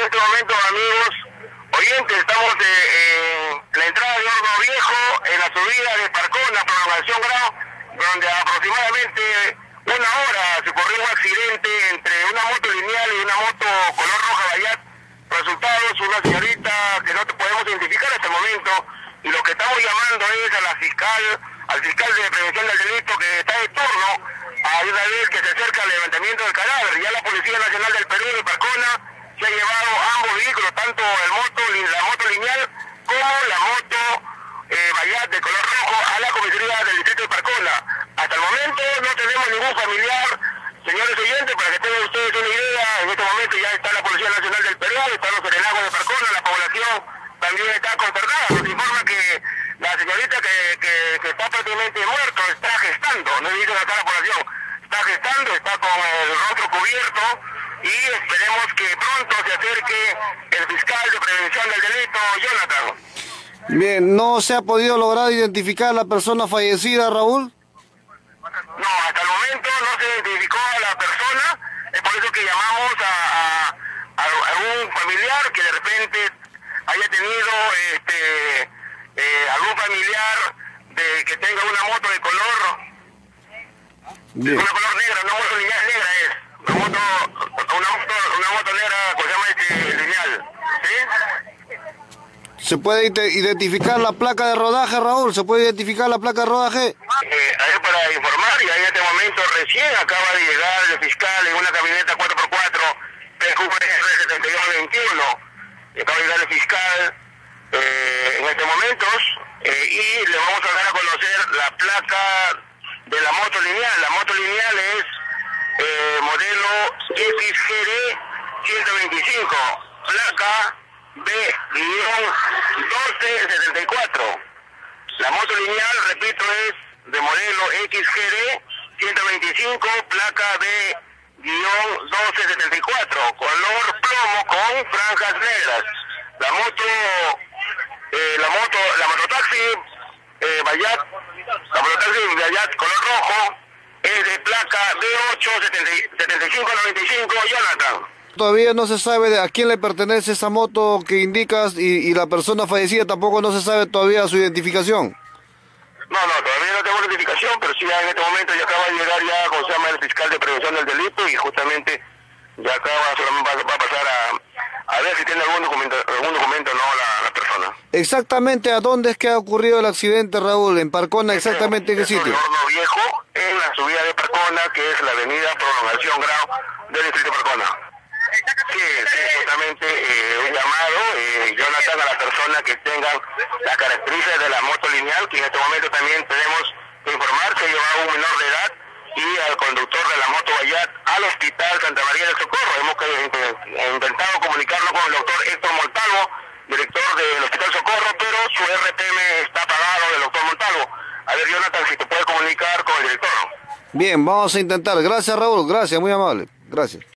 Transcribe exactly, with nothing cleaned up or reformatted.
en este momento, amigos oyentes, estamos eh, en la entrada de Horno Viejo, en la subida de Parcona, prolongación Grau, donde aproximadamente una hora se ocurrió un accidente entre una moto lineal y una moto color roja Bayat. Resultados, una señorita que no te podemos identificar hasta el momento, y lo que estamos llamando es a la fiscal, al fiscal de prevención del delito que está de turno, a una vez que se acerca al levantamiento del cadáver. Ya la Policía Nacional del Perú de Parcona se ha llevado ambos vehículos, tanto el moto, la moto lineal como la moto eh, Bayat de color rojo, a la comisaría del distrito de Parcona. Hasta el momento no tenemos ningún familiar, señores oyentes, para que tengan ustedes una idea. En este momento ya está la Policía Nacional del Perú, están los serenazgos de Parcona, la población también está consternada. Nos informa que la señorita que, que, que está prácticamente muerto está gestando, no dice acá la población, está gestando, está con el rostro cubierto, y esperemos que pronto se acerque el fiscal de prevención del delito, Jonathan. Bien, ¿no se ha podido lograr identificar a la persona fallecida, Raúl? No, hasta el momento no se identificó a la persona, es por eso que llamamos a, a, a algún familiar que de repente haya tenido este eh, algún familiar de que tenga una moto de color, Bien. una color negra, una moto lineal negra es, una moto, una moto, una moto negra, ¿cómo se llama este lineal? ¿Sí? ¿Se puede identificar la placa de rodaje, Raúl? ¿Se puede identificar la placa de rodaje? Eh, a ver, para informar, y en este momento recién acaba de llegar el fiscal en una camioneta cuatro por cuatro P Q R setenta y dos veintiuno. Acaba de llegar el fiscal eh, en estos momentos eh, y le vamos a dar a conocer la placa de la moto lineal. La moto lineal es eh, modelo X G D ciento veinticinco, placa B doce setenta y cuatro. La moto lineal, repito, es de modelo X G D ciento veinticinco, placa B doce setenta y cuatro, color plomo con franjas negras. La moto, eh, la moto, la mototaxi eh, Bayat, la mototaxi Bayat color rojo es de placa B ocho setenta y cinco noventa y cinco, Jonathan. Todavía no se sabe a quién le pertenece esa moto que indicas, y, y la persona fallecida tampoco no se sabe todavía su identificación. No, no, todavía no tengo identificación, pero sí en este momento ya acaba de llegar ya, como se llama, el fiscal de prevención del delito, y justamente ya acaba, solamente va, va a pasar a, a ver si tiene algún documento, algún documento no la, la persona. Exactamente, ¿a dónde es que ha ocurrido el accidente, Raúl? ¿En Parcona, exactamente en qué sitio? En Horno Viejo, en la subida de Parcona, que es la avenida Prolongación Grau del distrito de Parcona. Sí, sí, justamente eh, un llamado, eh, Jonathan, a la persona que tengan las características de la moto lineal, que en este momento también tenemos que informar, se lleva a un menor de edad y al conductor de la moto Bayat al hospital Santa María del Socorro. Hemos eh, intentado comunicarnos con el doctor Héctor Montalvo, director del Hospital Socorro, pero su R T M está apagado del doctor Montalvo. A ver, Jonathan, si te puedes comunicar con el director. Bien, vamos a intentar. Gracias, Raúl. Gracias, muy amable. Gracias.